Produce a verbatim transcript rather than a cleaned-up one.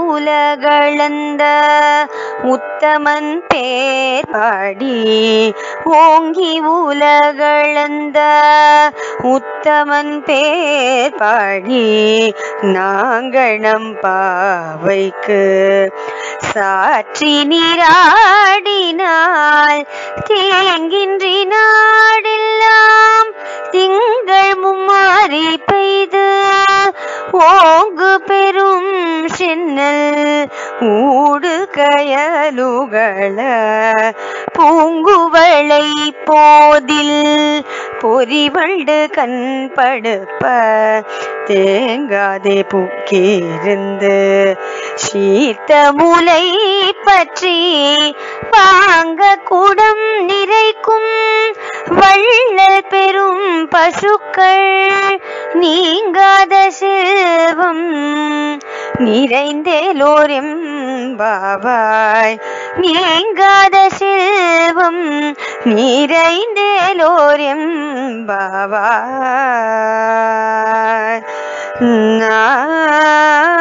உலகளந்த உத்தமன் பேர் பாடி ஓங்கி உலகளந்த உத்தமன் பேர் பாடி நாங்கள் நம் பாவைக்கு சாற்றி நீராடினால் தேங்கின்றி நாடெல்லாம் திங்கள் மும்மாறி பெய்து ஓங்கு பெரும் சென்னல் ஊடு கயலுகள பூங்குவளை போதில் பொறிவண்டு கண்படுப்ப தேங்காதே புக்கிருந்து சீத்த முலை பற்றி வாங்க குடம் நிறைக்கும் வள்ளல் பெரும் பசுக்கள் நீங்காத செல்வம் நிறைந்தேலோரும் பாவாய் நீங்காத செல்வம் நிறைந்தேலோரும் பாவாய்.